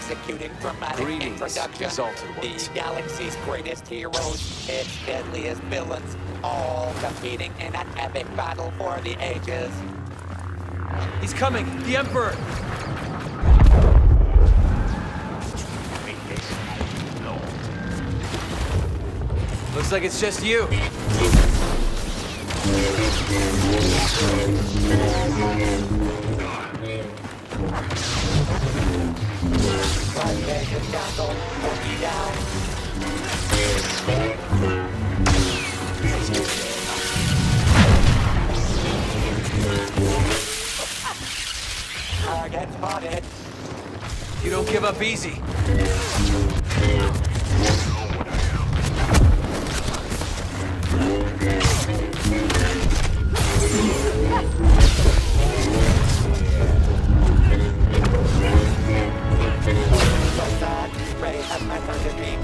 executing dramatic Greetings, introduction. exalted ones. The galaxy's greatest heroes, its deadliest villains, all competing in an epic battle for the ages. He's coming! The Emperor! Looks like it's just you. Target spotted. You don't give up easy. Ray has entered the peak.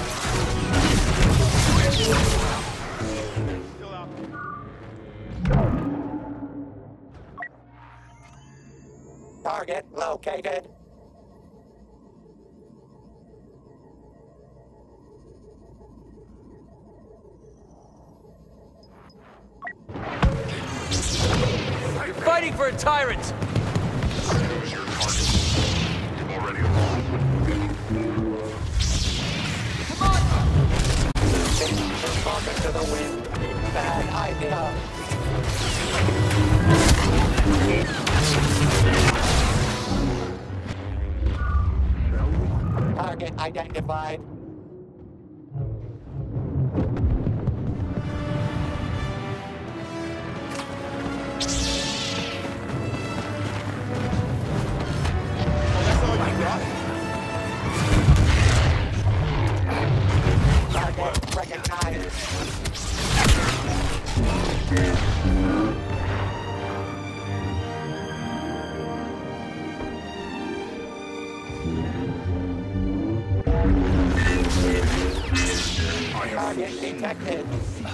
Target located. You're fighting for a tyrant! Choose your target. You've already lost. Talking to the wind. Bad idea. Target identified. Target recognized. Target detected.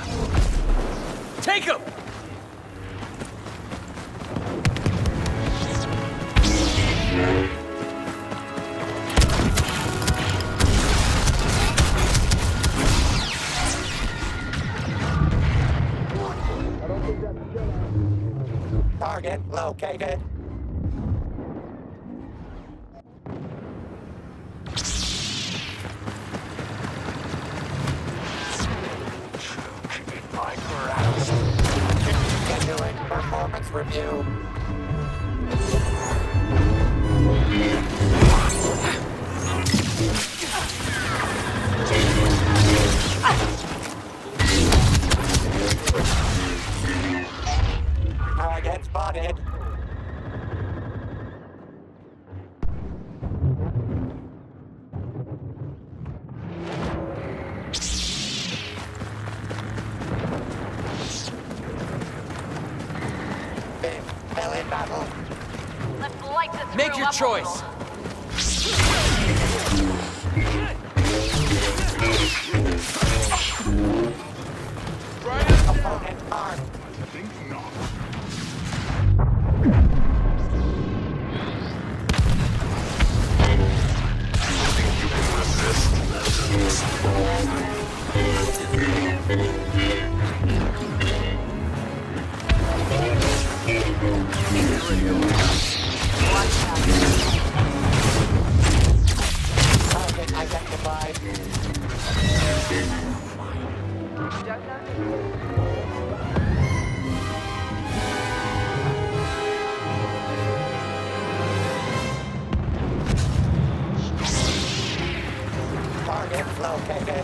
Take him! Target located. My grasp. Continuing performance review. Target spotted. Big belly battle. Let's light this Make room your up a choice! little. Opponent armed. Think not. Think you can resist? Target identified. Target located.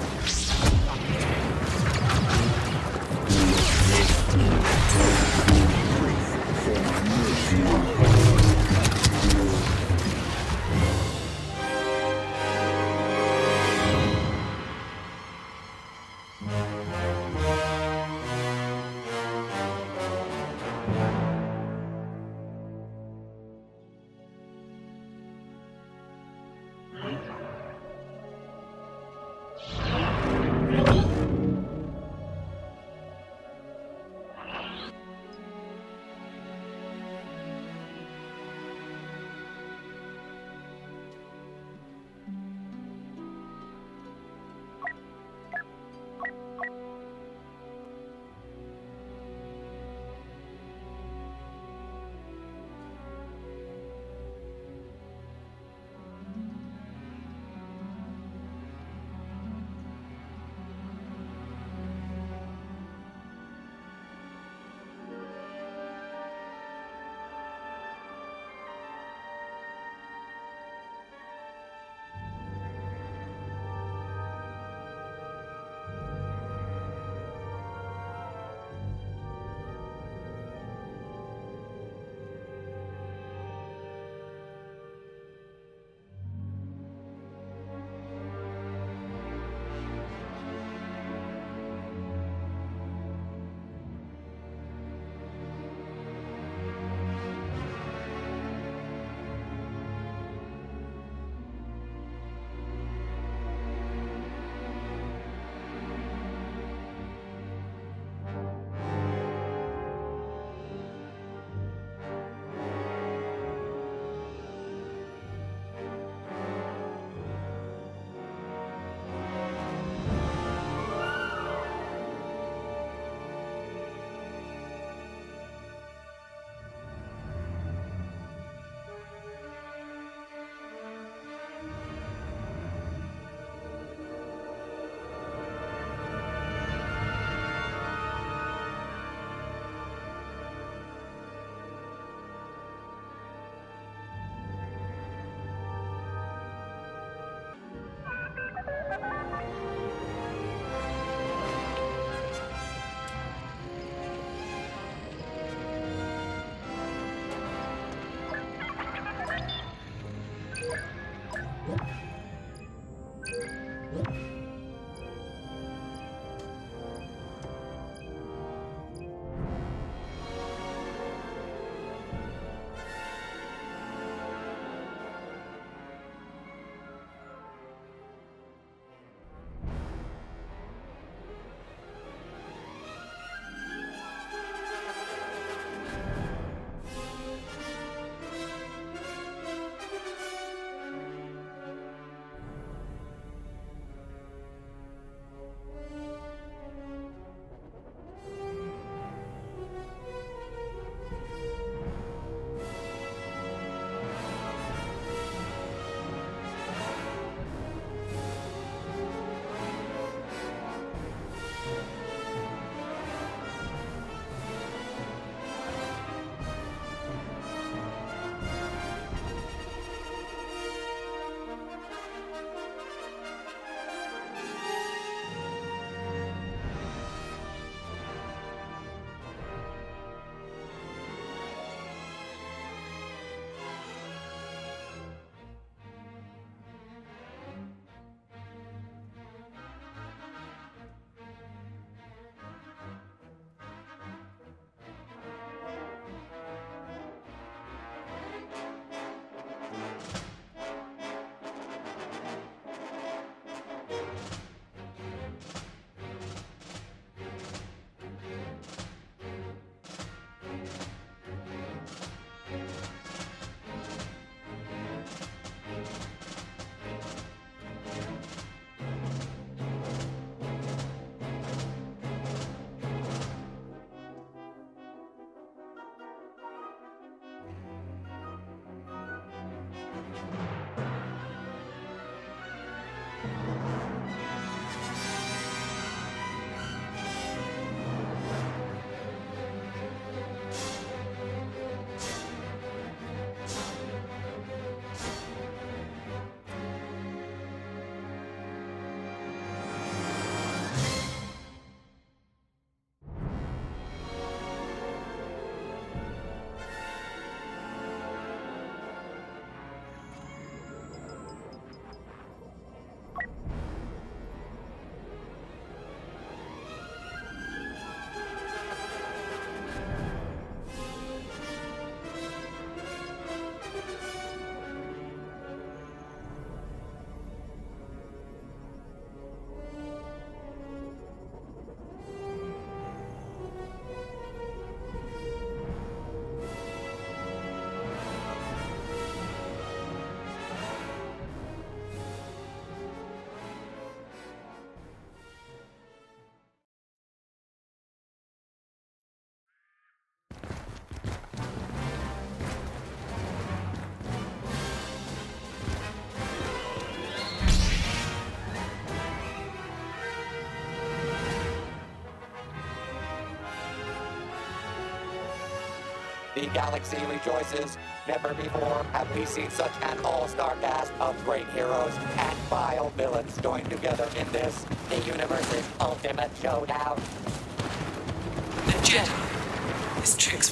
The galaxy rejoices. Never before have we seen such an all-star cast of great heroes and vile villains joined together in this, the universe's ultimate showdown. The Jedi is Trix.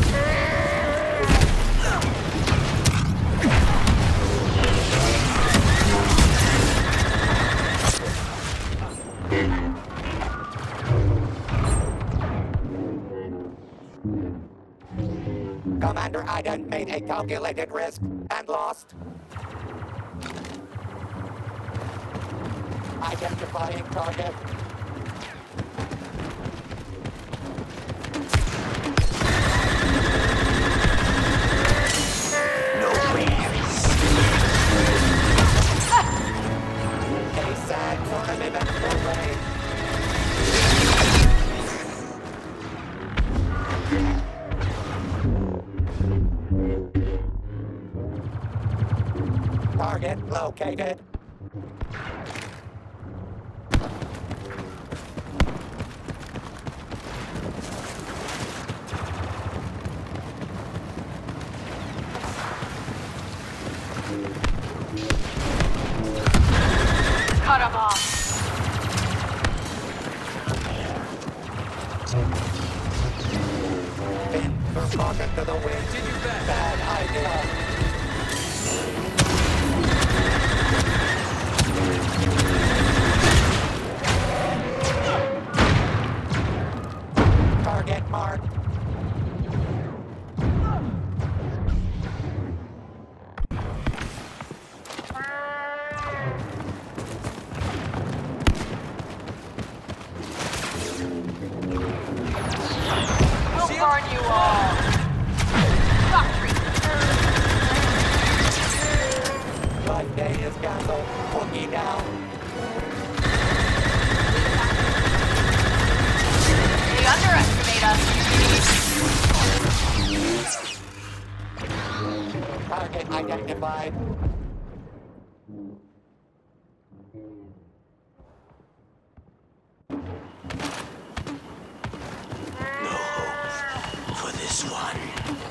Commander Iden made a calculated risk and lost. Identifying target. No way. A sad turn of events will reign. Target located. Cut him off. Pin for pocket to the wind. Continue back. Bad idea. Target marked. We'll burn you all. Doctrine. Life day is canceled. Wookie down. They underestimate us. Target identified. For this one.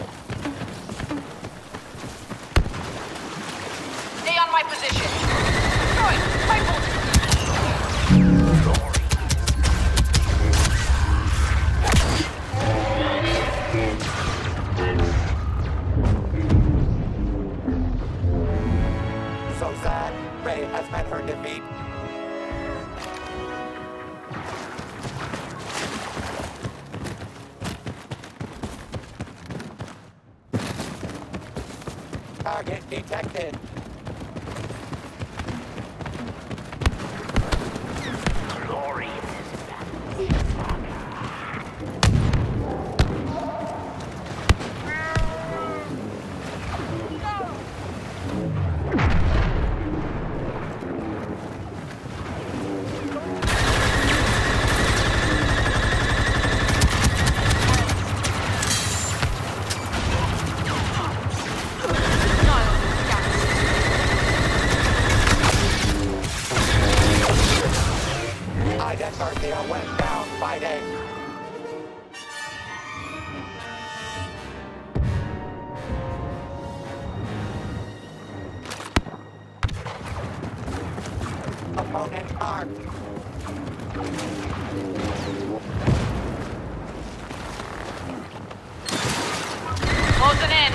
Stay on my position. Destroy. Rifle. So sad. Rey has met her defeat. Target detected. Glory. Iden Garcia went down fighting. Opponent armed. Closing in.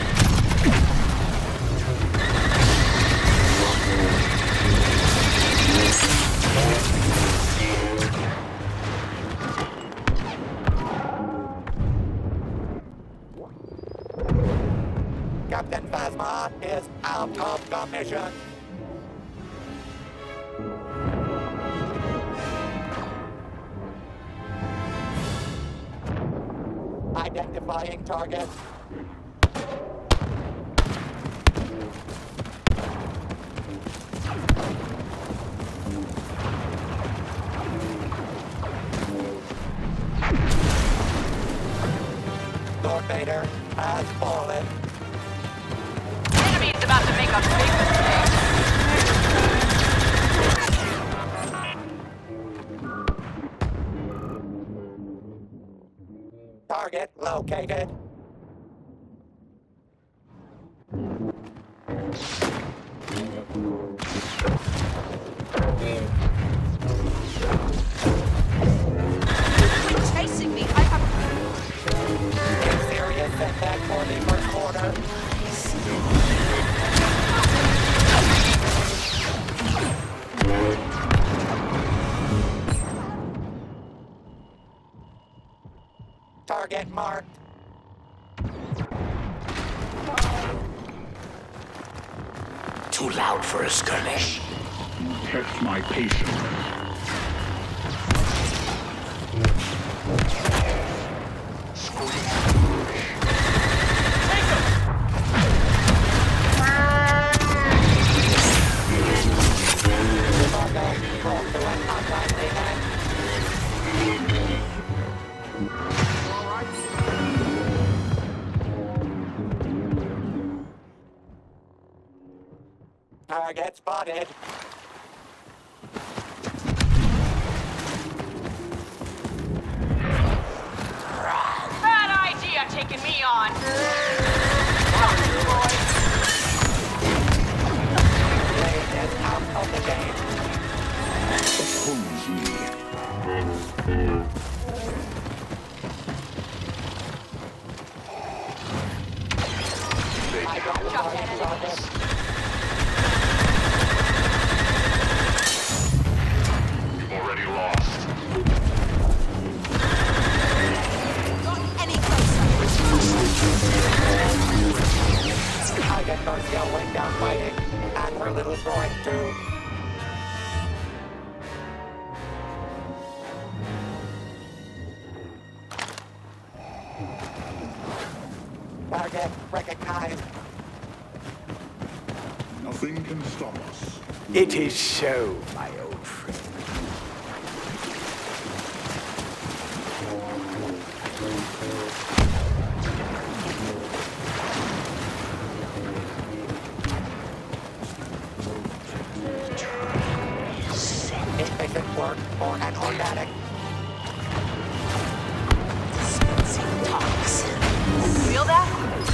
Captain Phasma is out of commission. Identifying target. Lord Vader has fallen. Enemy's about to make a big mistake. Target located. Target marked. Too loud for a skirmish. Test my patience. Target spotted. Bad idea taking me on. Blade is out of the game. Oppose me. I got the target. You've already lost. Any closer. I get Garcia went down fighting, and her little droid too. Target recognized. Nothing can stop us. It is so, my old friend. Efficient work for an organic. Dispensing toxin. Feel that?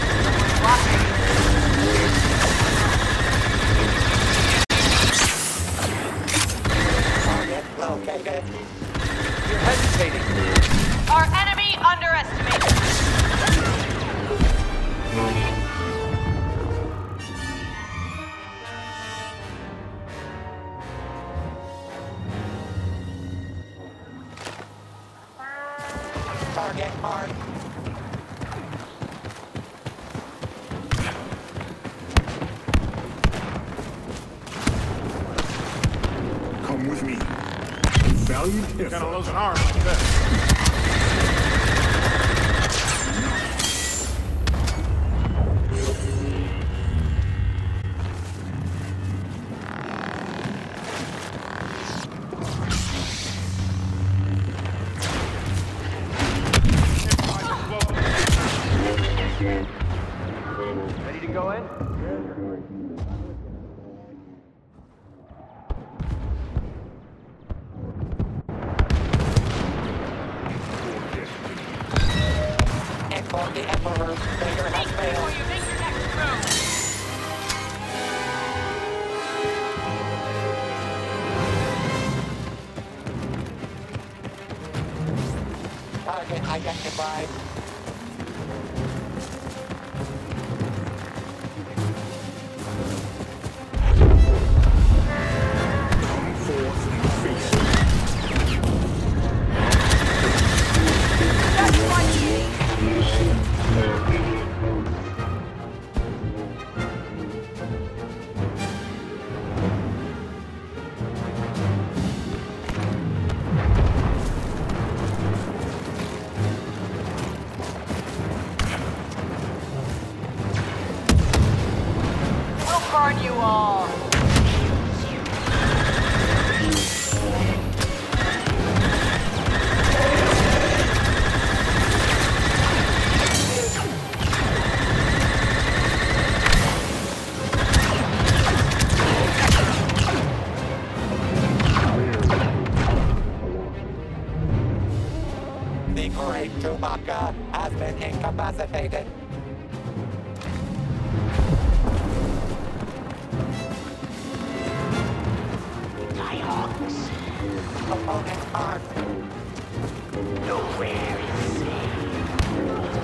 Target located. You're hesitating. Our enemy underestimated. Target marked. Come with me. Valiant effort. Gonna lose an arm like this. Ready to go in? And for the Emperor, Vader has Before failed. you make your next move. Target identified. Come forth and face it. That's one thing. We'll burn you all. The great Chewbacca has been incapacitated. Opponent marked. Nowhere is safe.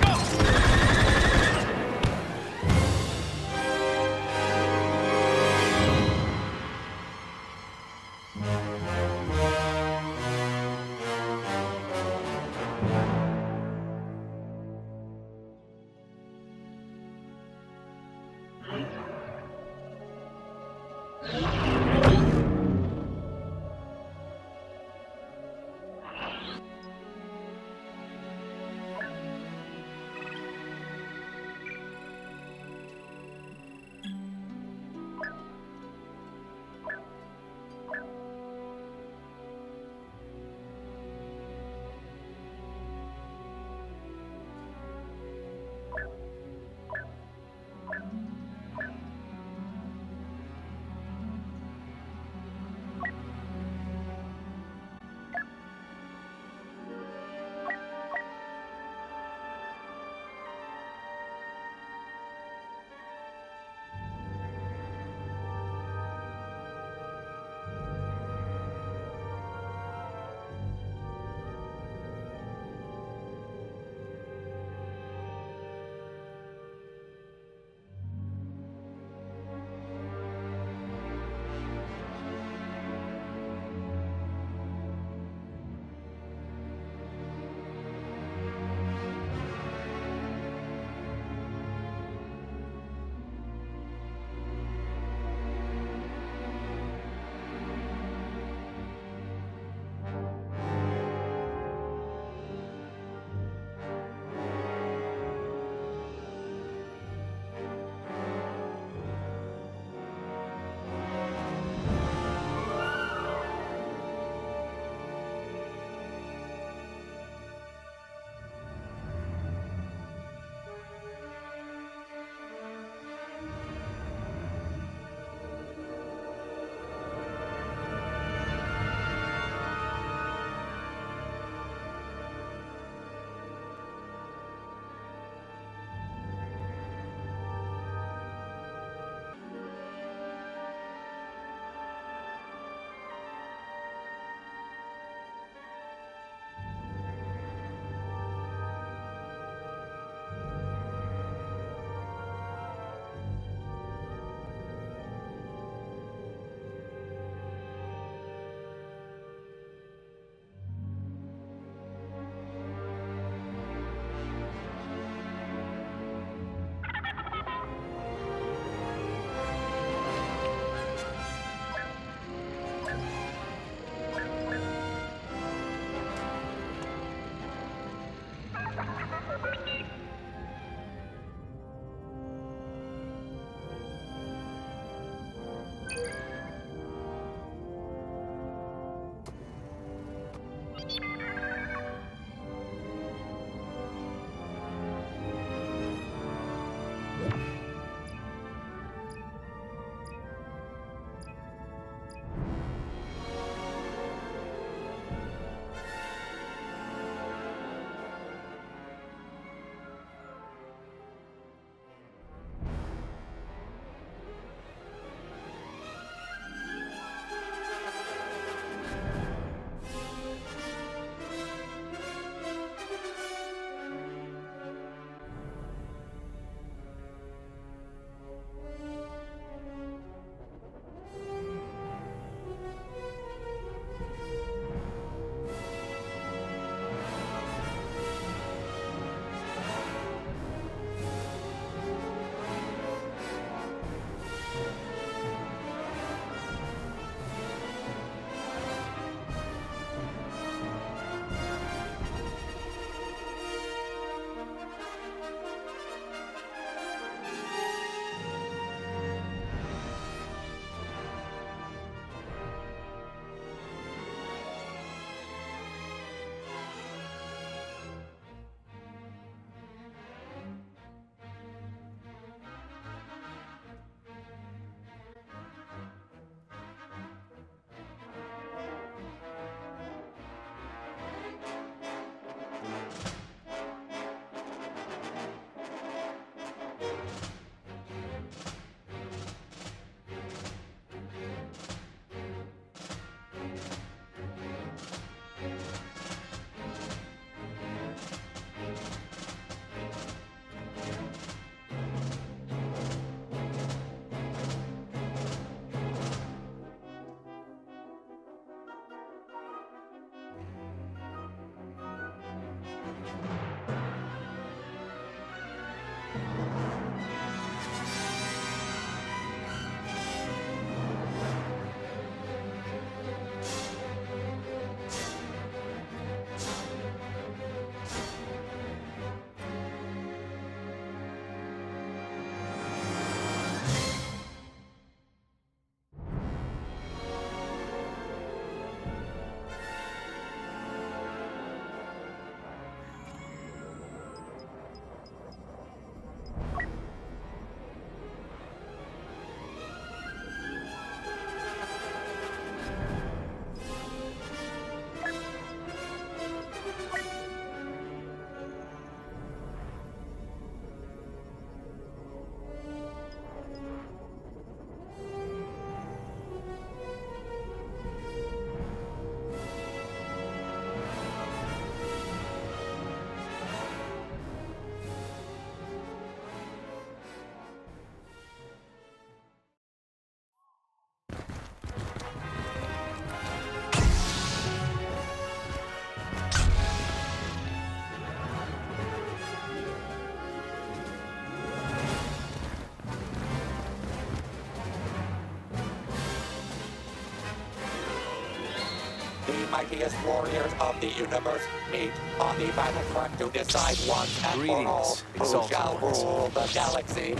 mightiest warriors of the universe meet on the battlefront to decide once and for all Greetings, who exalted shall ones. rule the galaxy.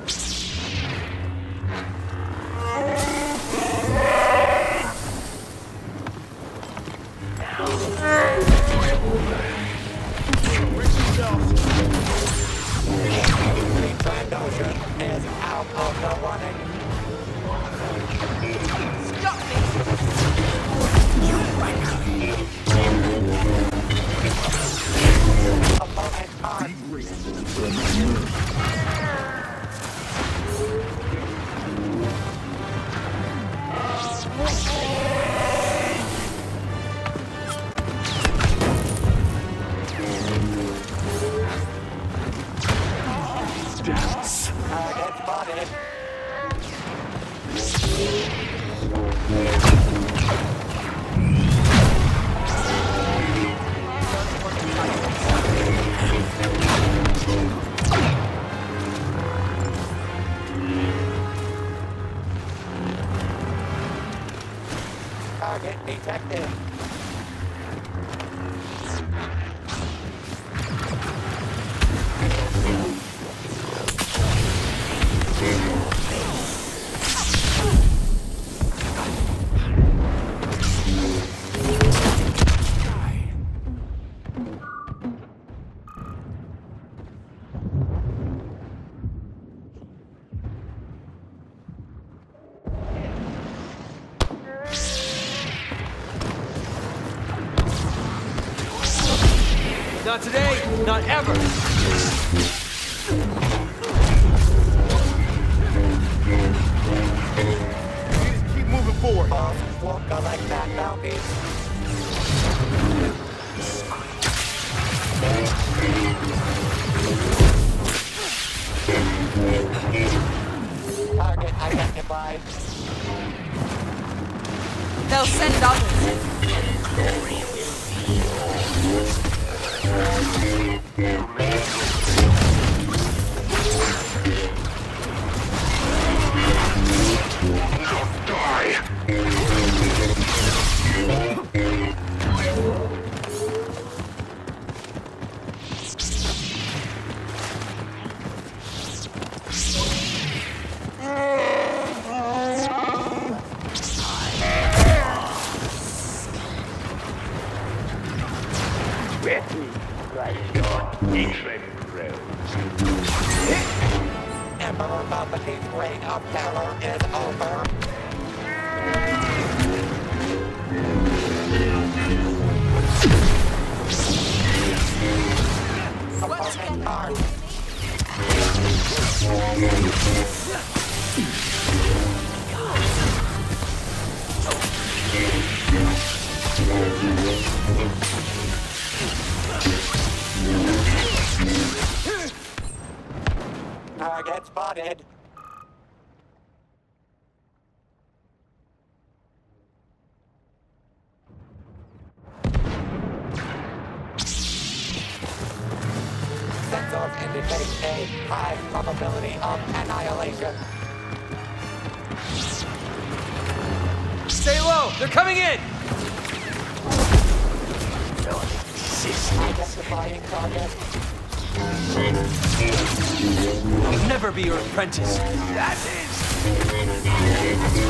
The Trandoshan is out of the running. Stop me! Opponent armed. Target spotted. Target detected. Not today, not ever. Just keep moving forward. Boss won't collect that bounty. Target identified. They'll send others. Emperor Palpatine's reign of terror is over. Opponent armed. Target spotted. Sensors indicate a high probability of annihilation. Stay low, they're coming in. Identifying target. I'll never be your apprentice. That is.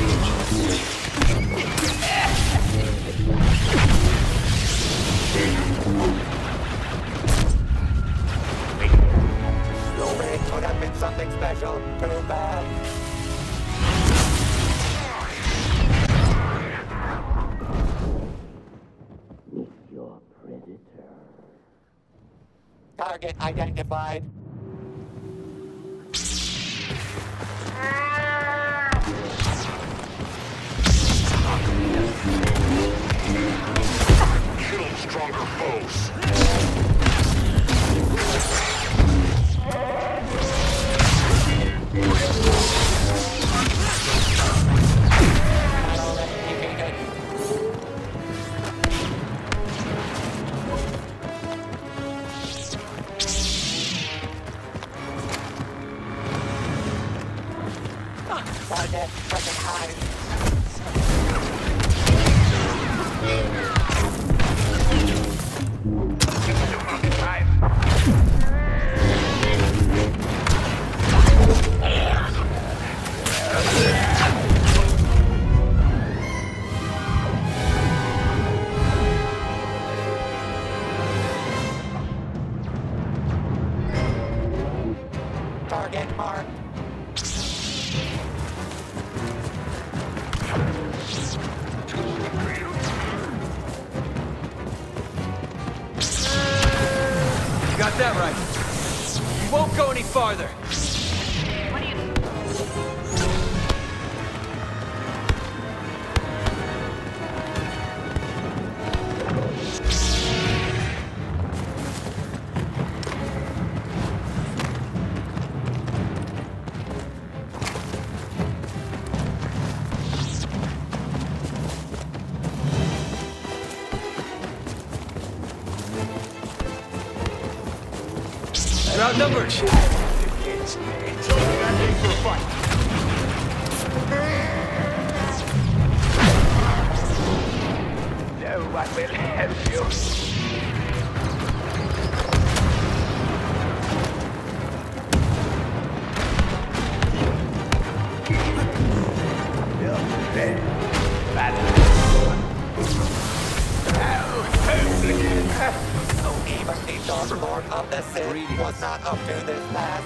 Your rig could have been something special. Too bad. Your predator. Target identified. Kill stronger foes. Battle defeated. Target recognized. got that right. We won't go any farther. You're outnumbered. Against me. So we got ready for a fight. No one will help you. You're ready. Battle. So even the Dark Lord of the Sith was not up to this task.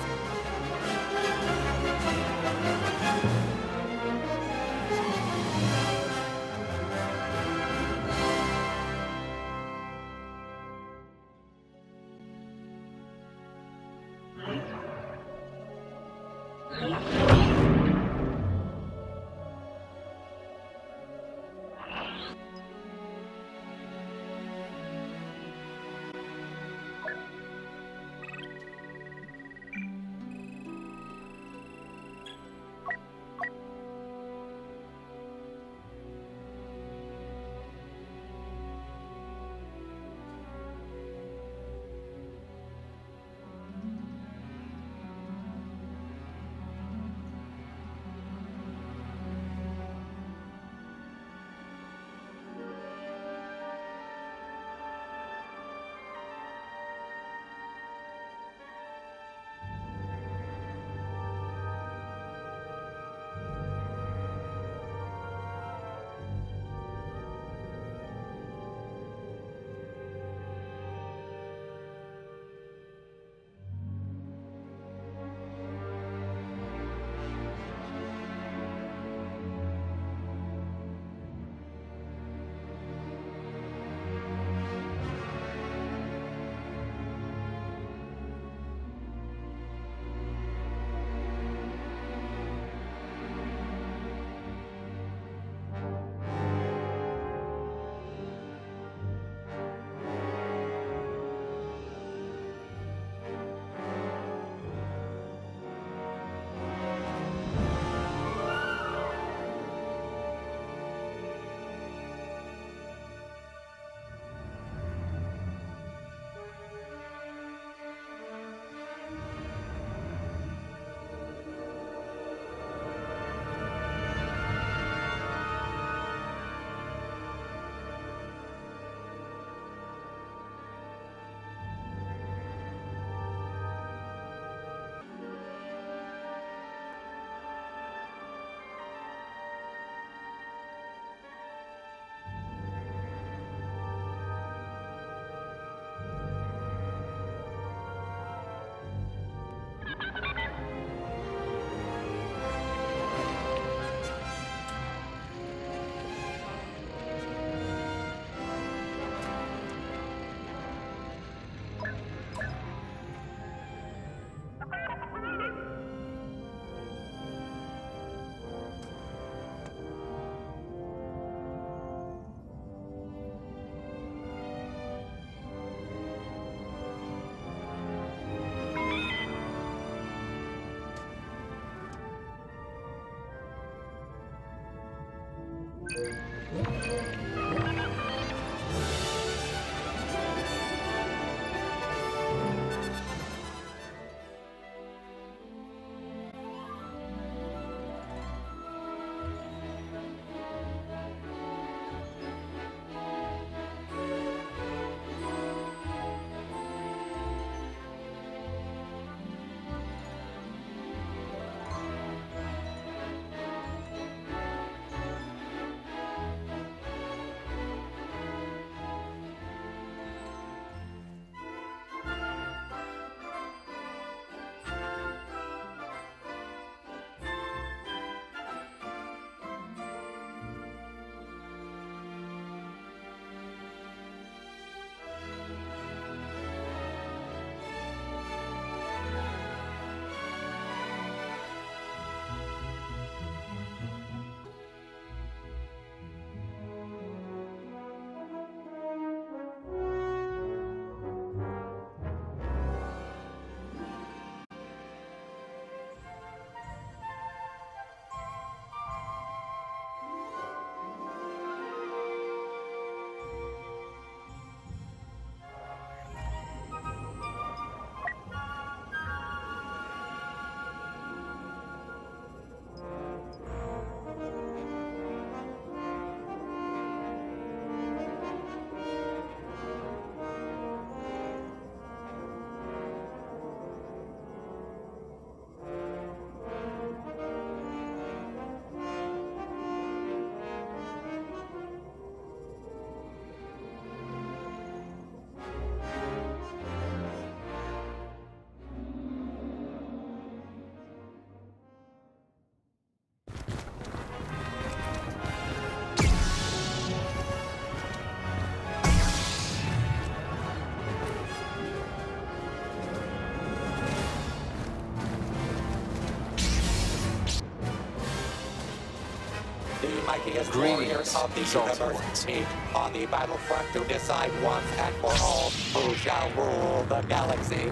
mightiest Greetings, warriors of the salty universe ones. meet on the battlefront to decide once and for all who shall rule the galaxy.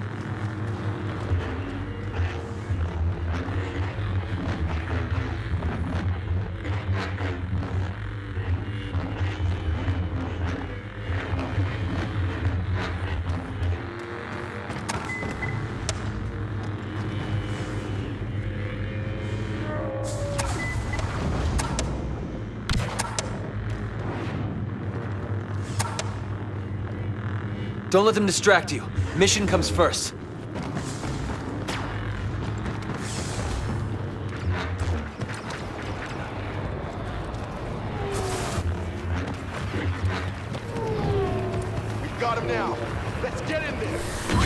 Don't let them distract you. Mission comes first. We've got him now. Let's get in there.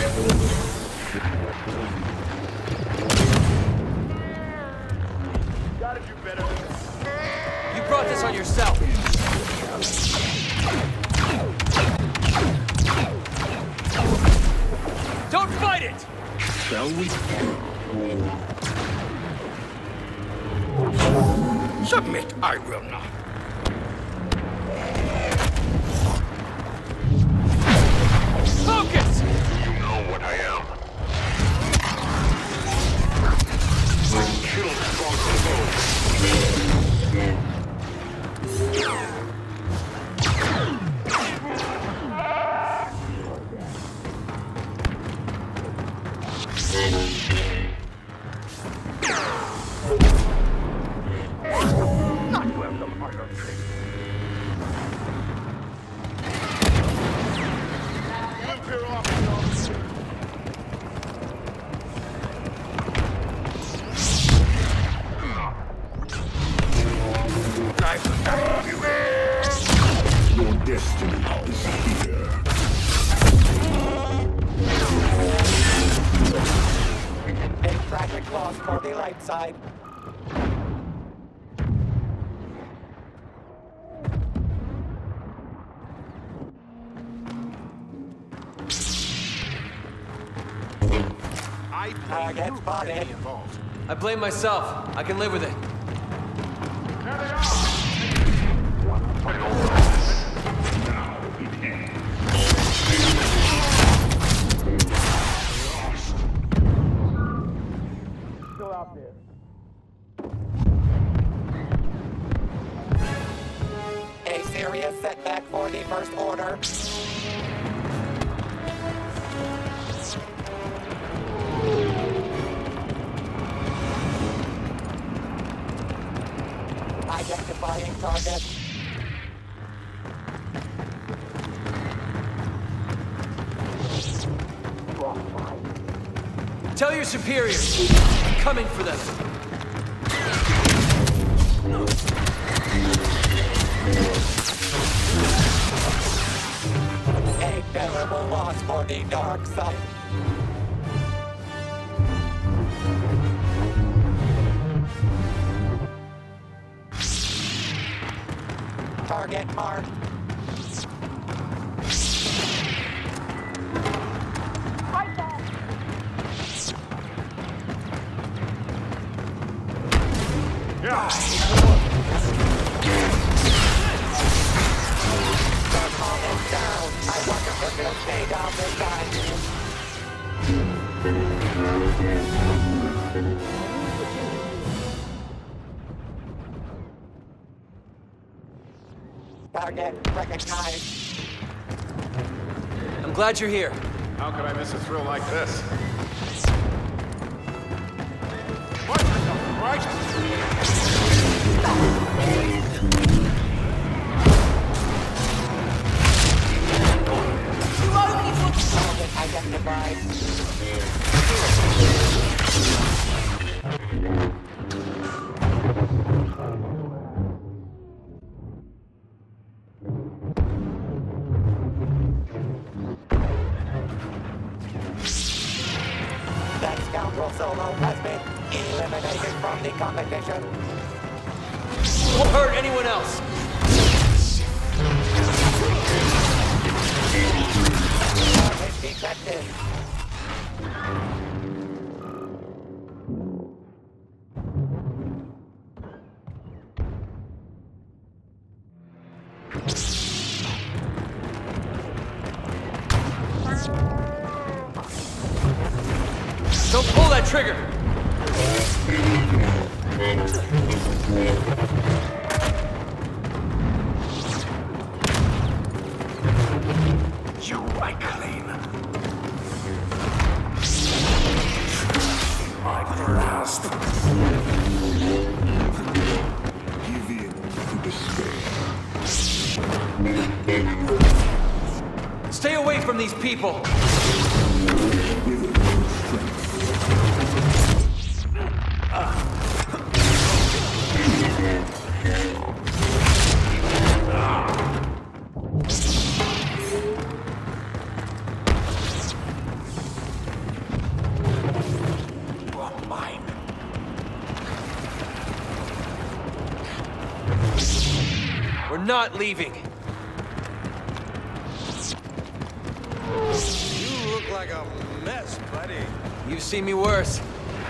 Gotta do better than this. You brought this on yourself. Don't fight it! Shall we? Submit, I will not. Focus! You know what I am. Kill strong foes. Not welcome, Arthur. Imperial officer. Your destiny is here. A tragic loss for the light side. I Target spotted. involved. I blame myself. I can live with it. There they are. Still out there. A serious setback for the First Order. Identifying target. Tell your superiors. I'm coming for them. A terrible loss for the dark side. Target marked. Right there. Yeah. Down. I wonder if it'll stay down this time. Target recognized. I'm glad you're here. How could I miss a thrill like this? Watch yourself, right? Target identified. That scoundrel Solo has been eliminated from the competition. Won't hurt anyone else. Target detected. Don't pull that trigger! You I claim. My grasp. Give in to despair. Stay away from these people! We're not leaving. You look like a mess, buddy. You've seen me worse.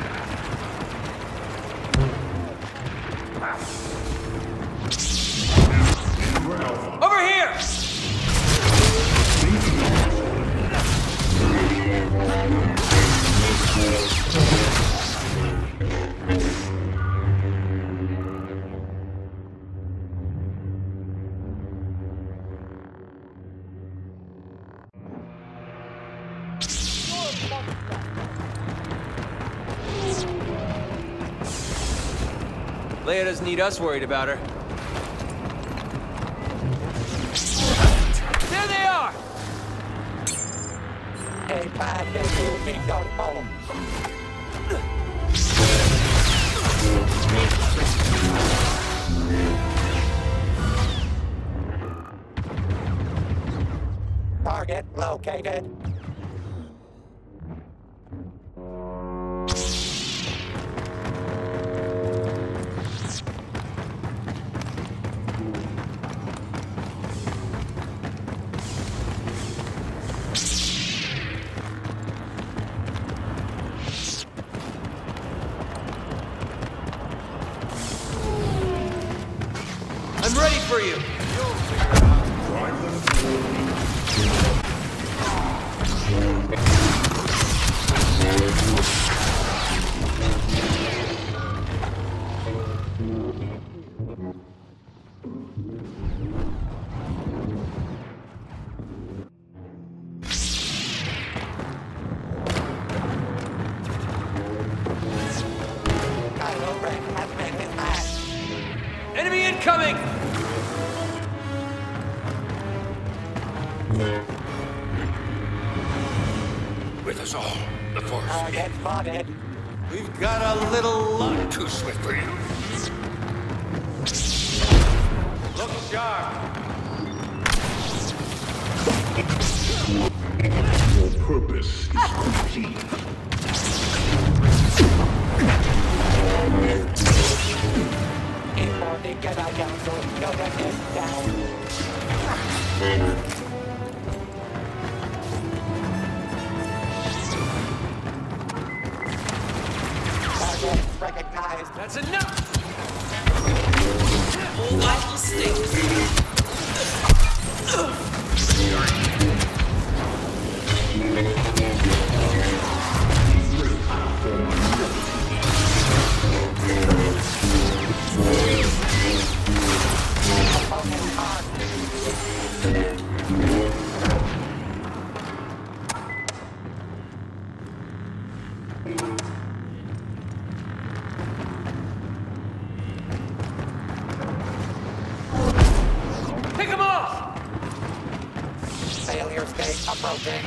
Over here! Leia doesn't need us worried about her. There they are! A bad day will be done home. Target located. I'm ready for you! Kylo Ren has made his match. Enemy incoming! With us all, the Force. Target spotted. We've got a little luck. Too swift for you. Look sharp. Your purpose is complete. Inform the Jedi Council. Yoda is down. Target recognized. That's enough! Vital status. Pick him off! Failure state approaching.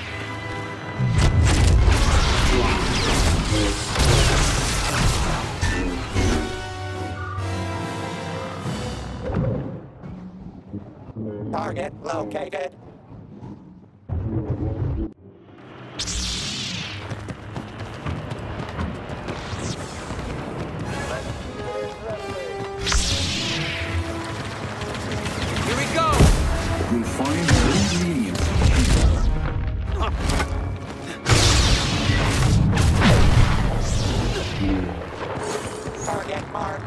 Target located. Here we go! You'll find no leniency. Target marked.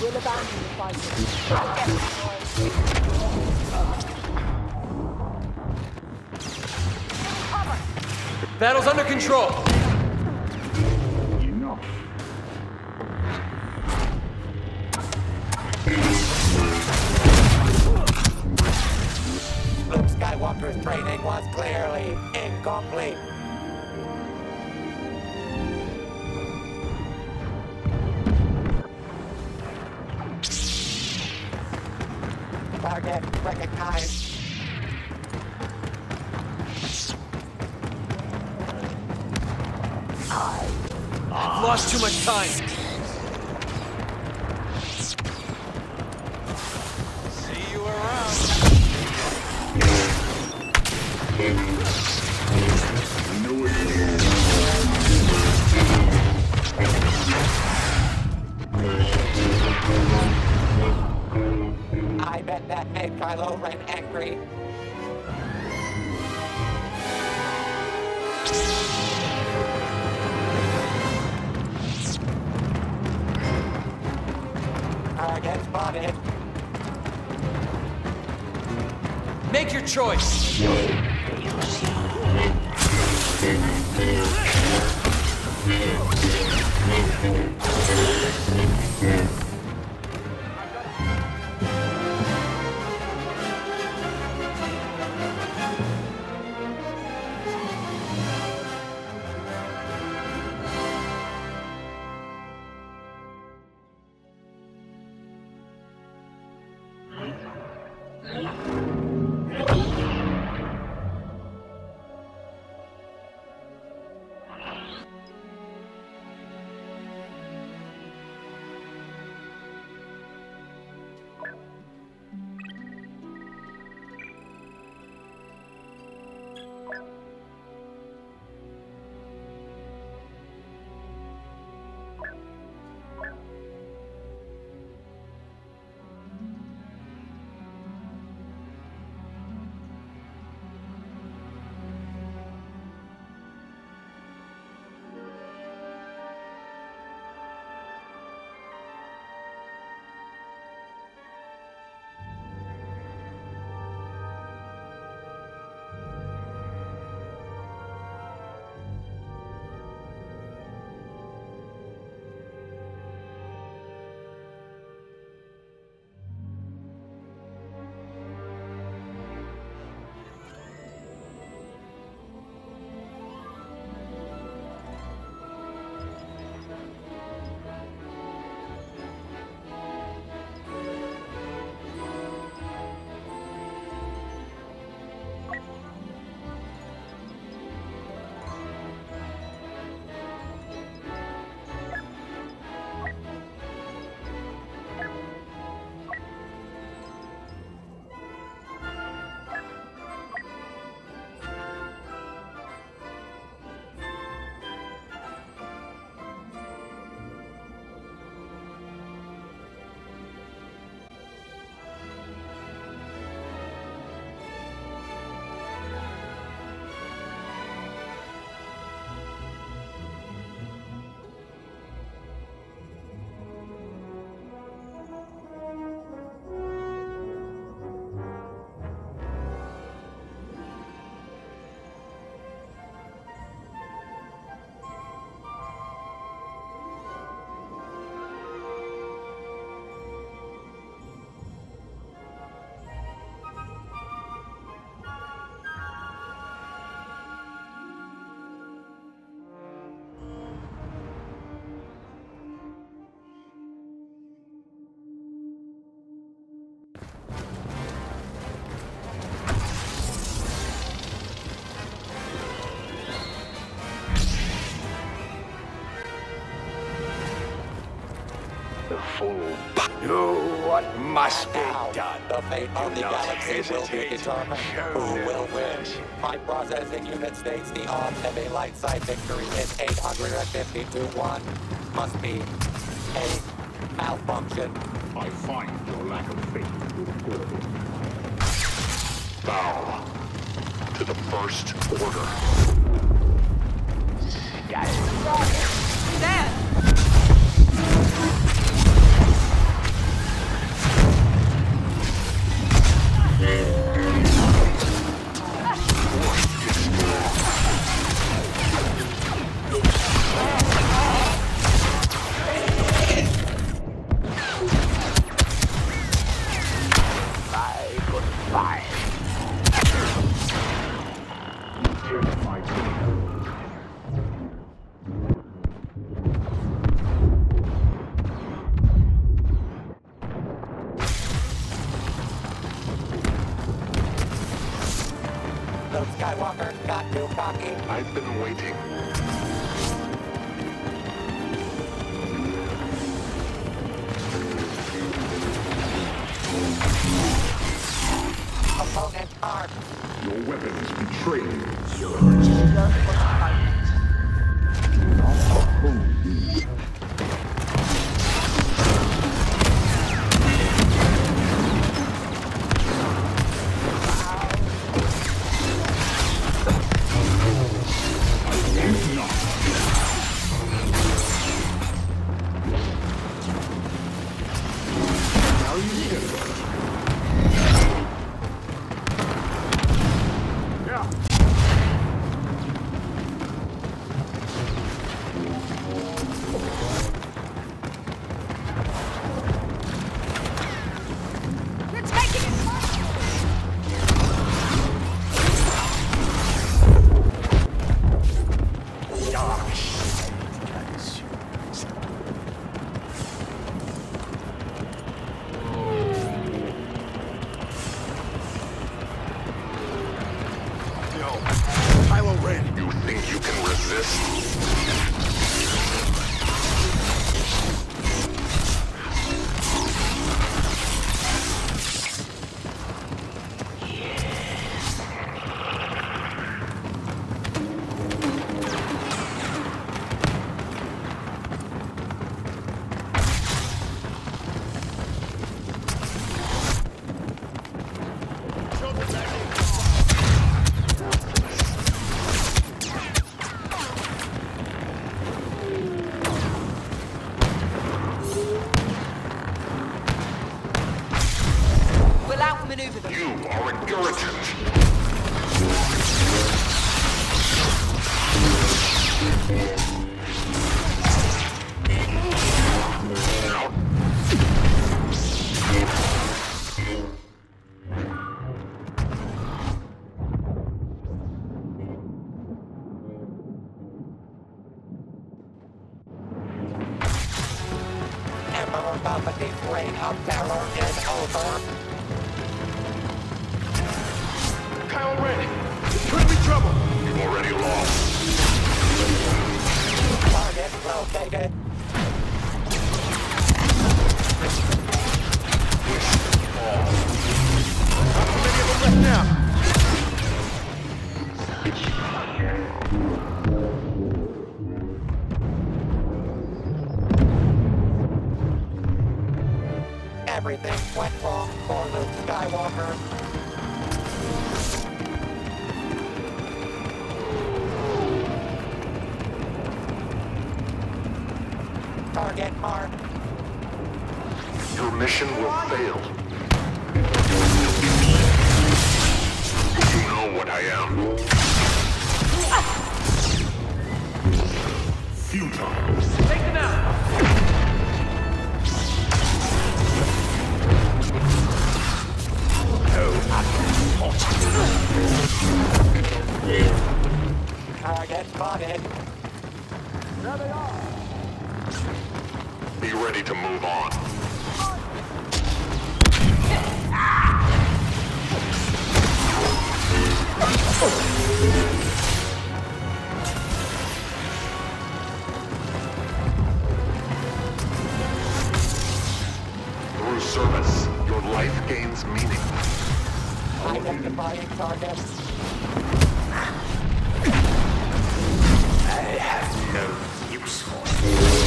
We'll abandon the fight. I'll get it, boys. Battle's under control. Enough. Luke Skywalker's training was clearly incomplete. Target recognized. I've lost too much time. See you around. Knew it. I bet that made Kylo Ren angry. Target spotted. Make your choice. Do what must be Now, done. the fate of the Do not galaxy will be hesitate. determined. Show Who them will win? this. My processing unit states the odds of a light side victory is 850 to 1. Must be a malfunction. I find your lack of faith disturbing. Bow to the First Order. Dad! Luke Skywalker got too cocky. I've been waiting. Opponent armed. Your weapons betray you. You think you can resist? We'll outmaneuver them. You are an irritant. Emperor Palpatine's reign of terror is over. Kylo Ren, this could be trouble. You've already lost. Target located. How many of them left now? Everything went wrong for Luke Skywalker. Target marked. Your mission will fail. You know what I am. Futile. Take them out! Target spotted. Be ready to move on. Through service, your life gains meaning. Identifying target. I have no use for it.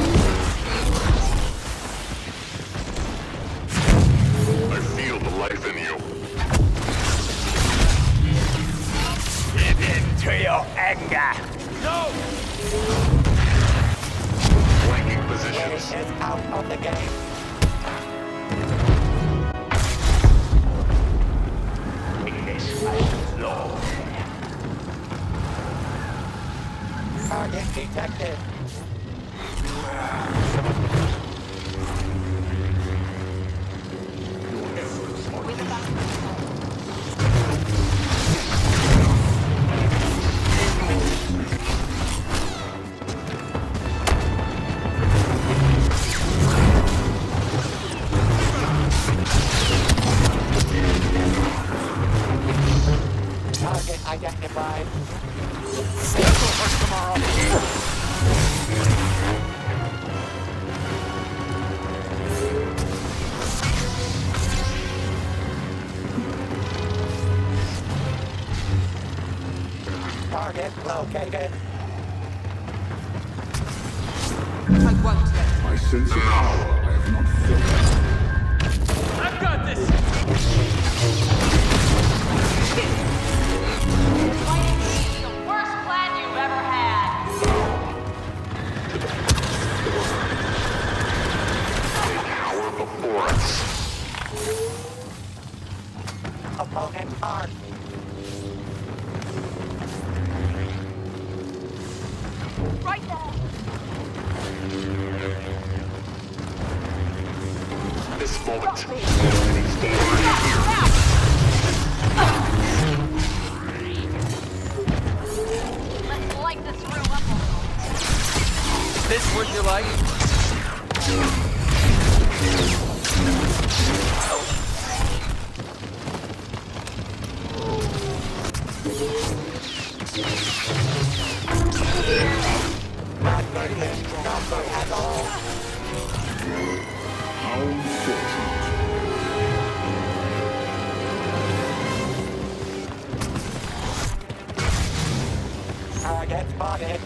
I feel the life in you. Give in to your anger. No! Flanking Wade positions. is out of the game. This my lord. Target detected. Target located. I won't let My sense of power I have not felt. I've got this! The worst plan you've ever had. Power before us. Opponent armed. Right there. This moment. Let's light this room up a little. This what you like? Not needed. Number at all. How unfortunate. Target spotted.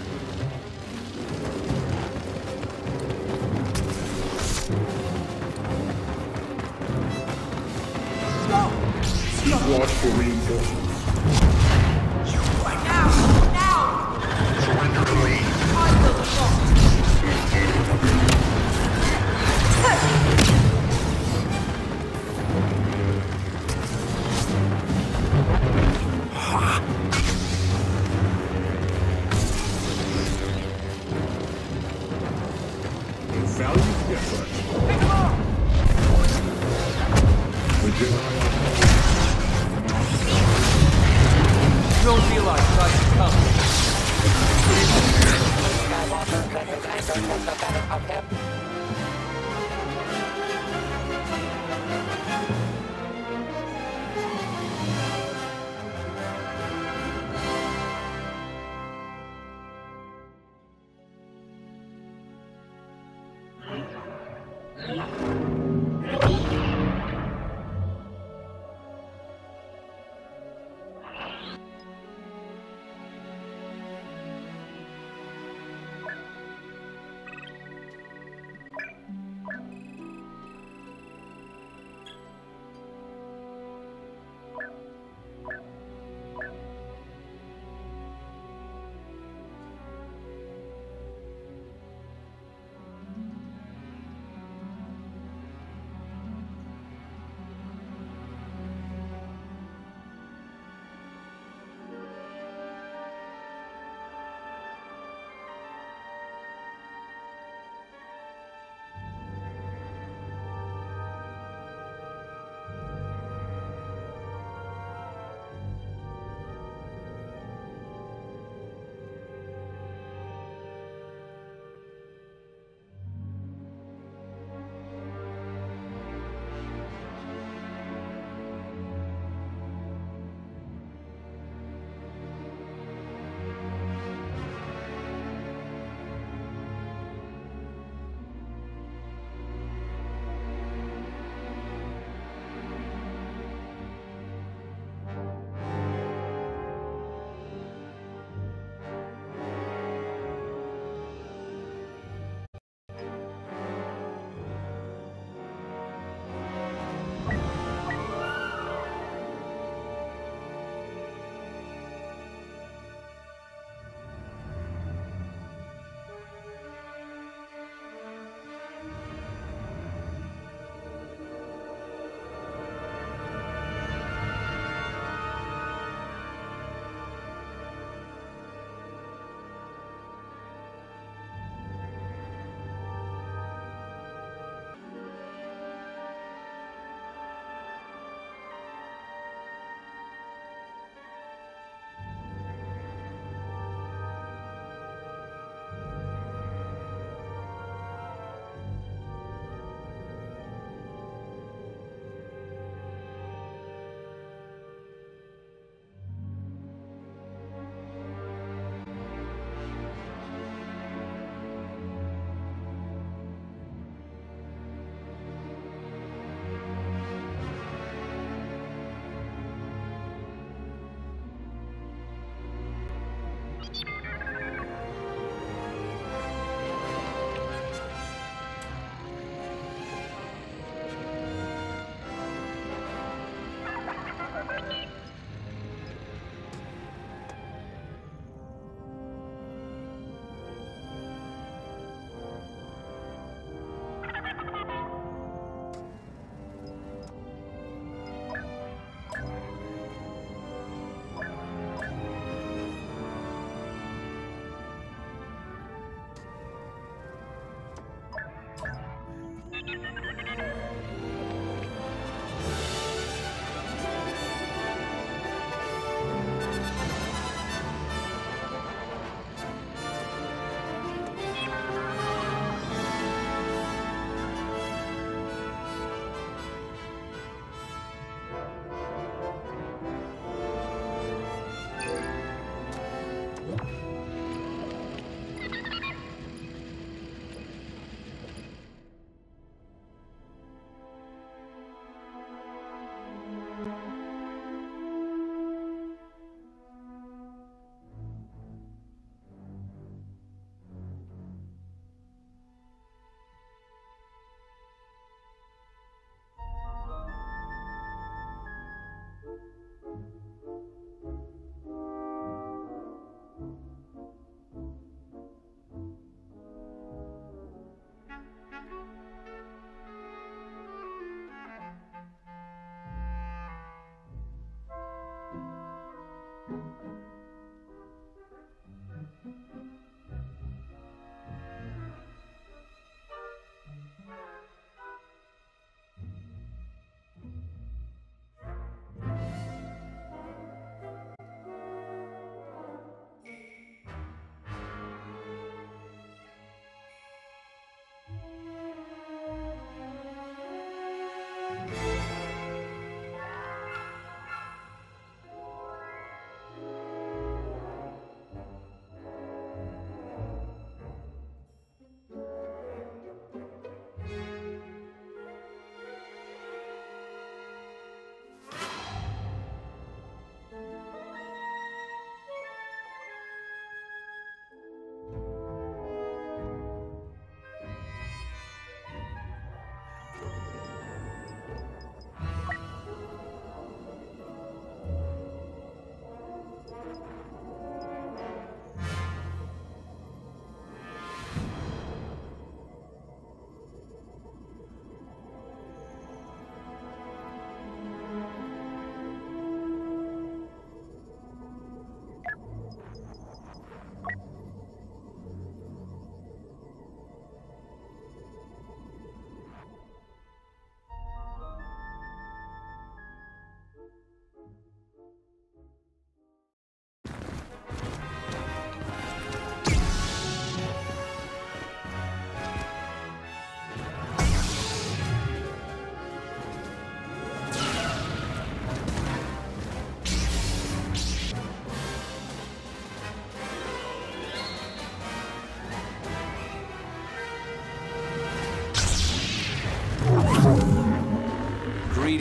Watch for reinforcements. Surrender to me. Valiant effort. The Jedi Don't feel like trying to come. Skywalker let his anger get the better of him.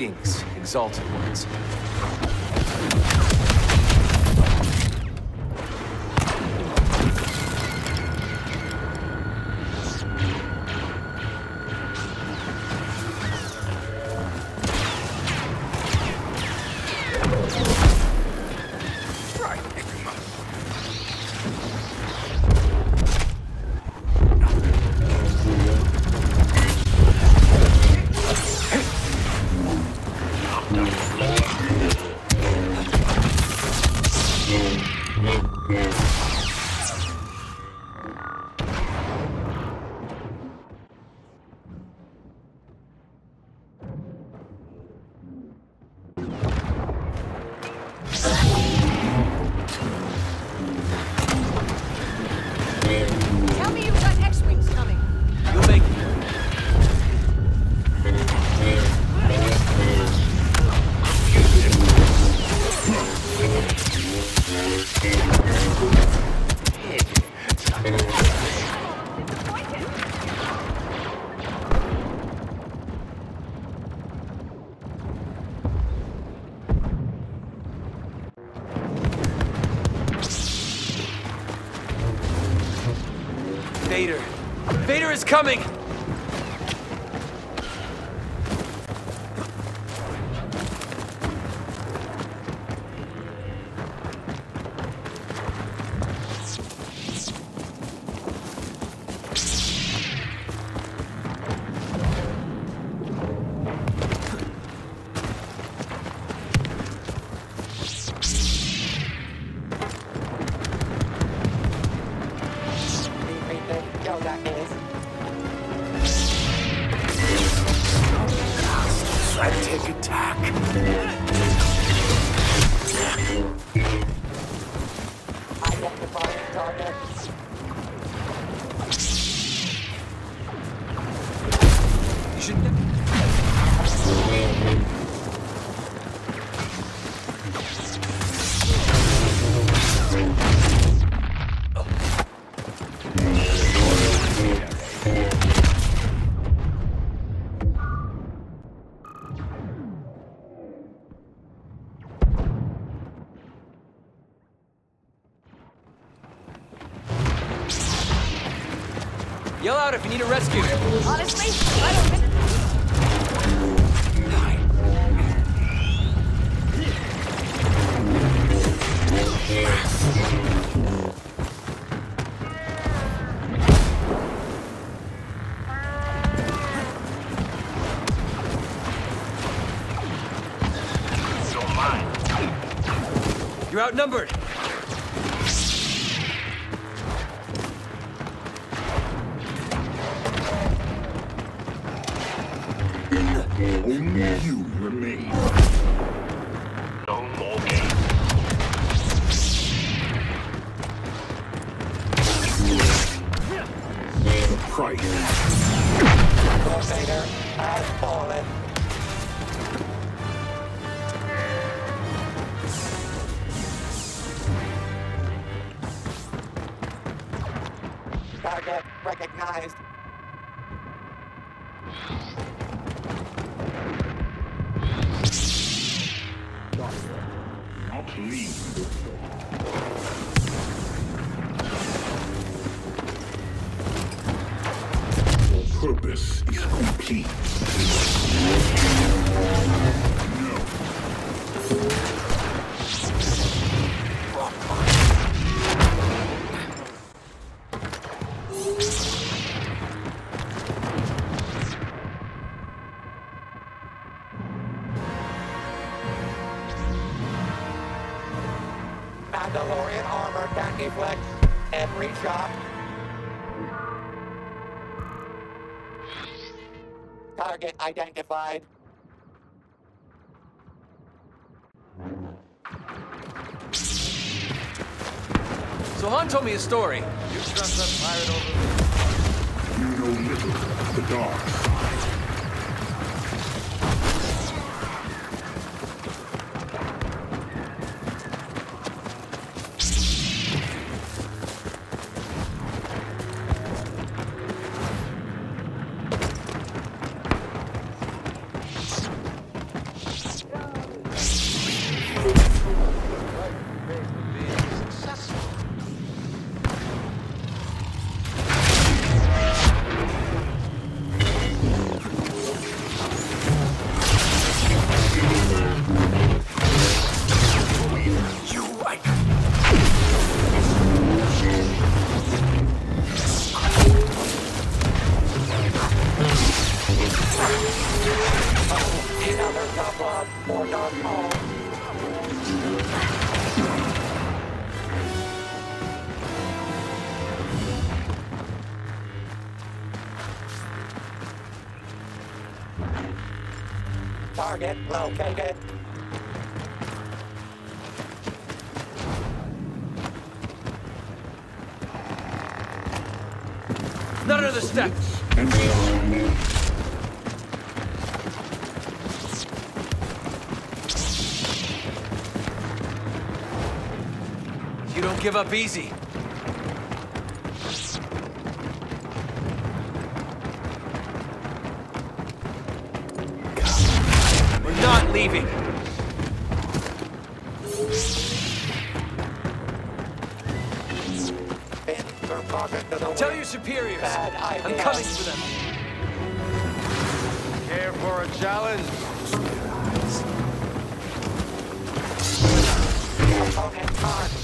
Greetings, exalted ones. Tell me you've got X-Wings coming. You'll make it. Vader. Vader is coming! Frantic attack. Identifying target. You shouldn't. Yell out if you need a rescue. Honestly, I don't think... Don't mind. You're outnumbered. Only you remain. No more games. The price. Darth Vader has fallen. Target recognized. Not leave. Your purpose is complete. Mandalorian armor can deflect every shot. Target identified. So Han told me a story. You trust that pirate over You know little of the dark side. Tough love for Dark Maul. Target located. Not another step. And there are more. You don't give up easy. We're not leaving. Tell your superiors. I'm coming for them. Care for a challenge? Opponent marked.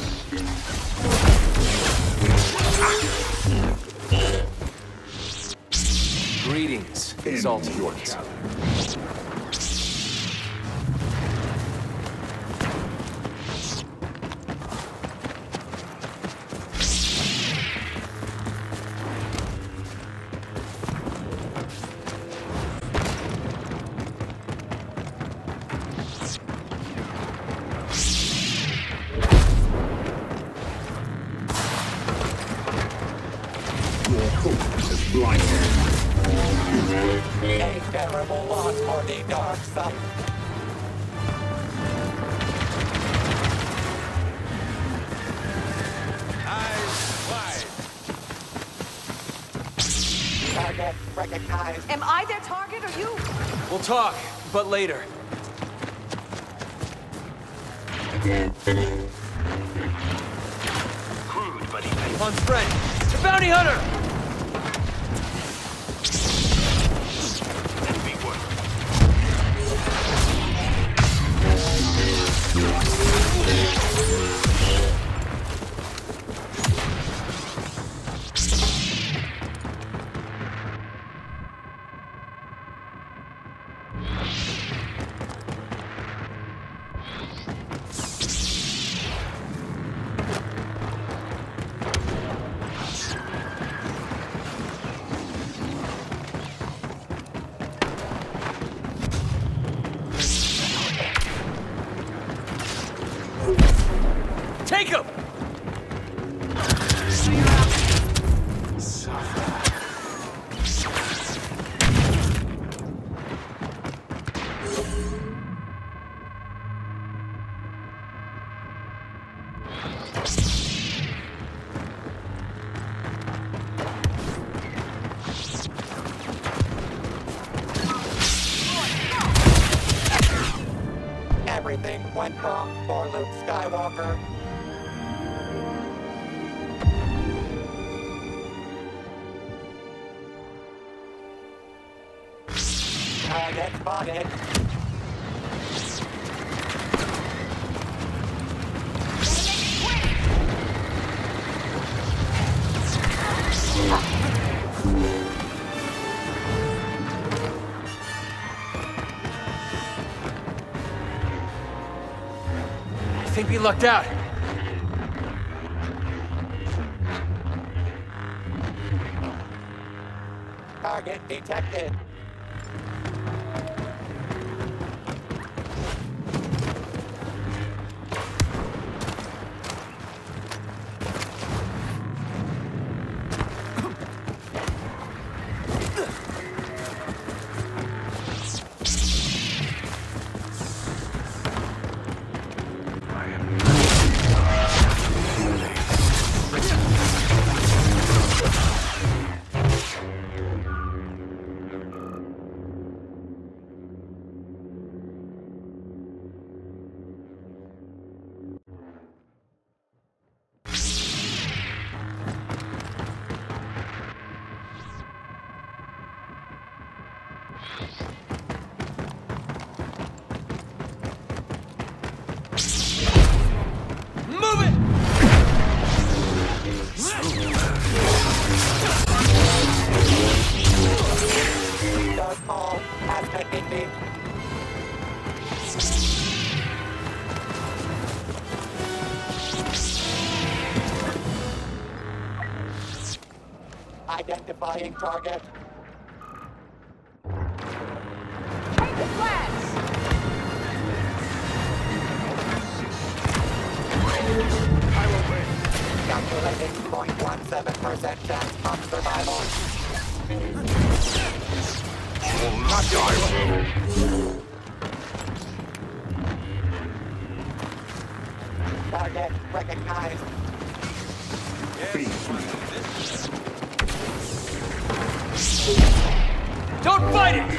Greetings, exalted ones. Your hope is blinded. A terrible loss for the dark side. Eyes wide. Target recognized. Am I their target or you? We'll talk, but later. Crude, buddy. On friend. It's a bounty hunter! Enemy work. Take him! Everything went wrong for Luke Skywalker. Target spotted. I think we lucked out. Target detected. Identifying target. Take the flags! Kylo Ren. Calculating 0.17% chance of survival. Not die. Target recognized. Don't fight it!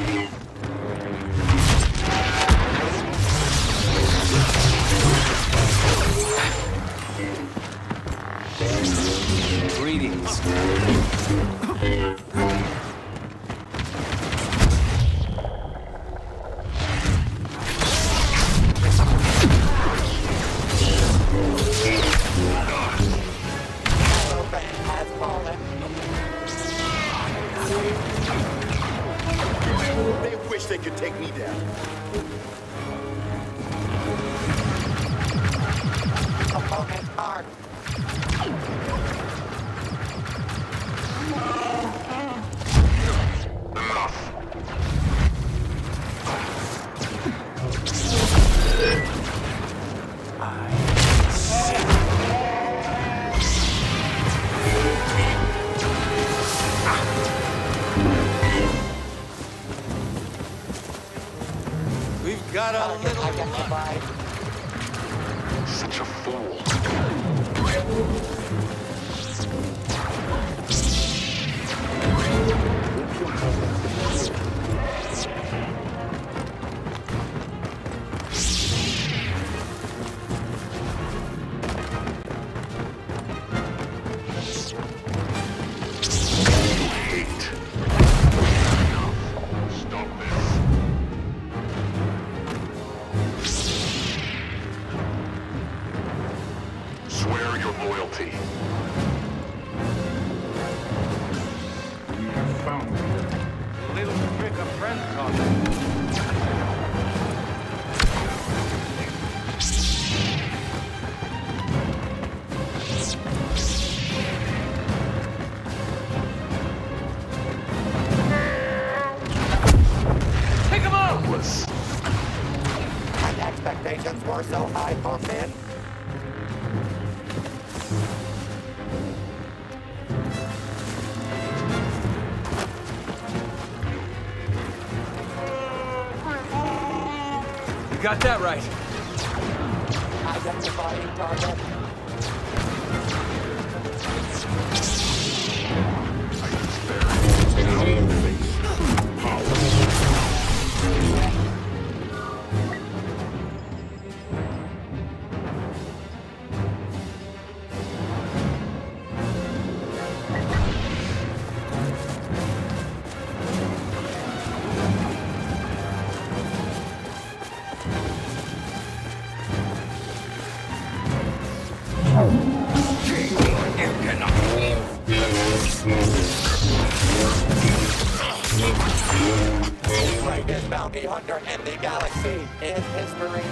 Greetings. Kylo Ren has fallen. They wish they could take me down. Opponent marked. We've got a Target little luck. identified. Such a fool. Hate. Stop this. Swear your loyalty. We have found it. Little trick a friend taught me. Pick him up! And expectations were so high for Finn. You got that right. Identifying target. Greatest bounty hunter in the galaxy in history.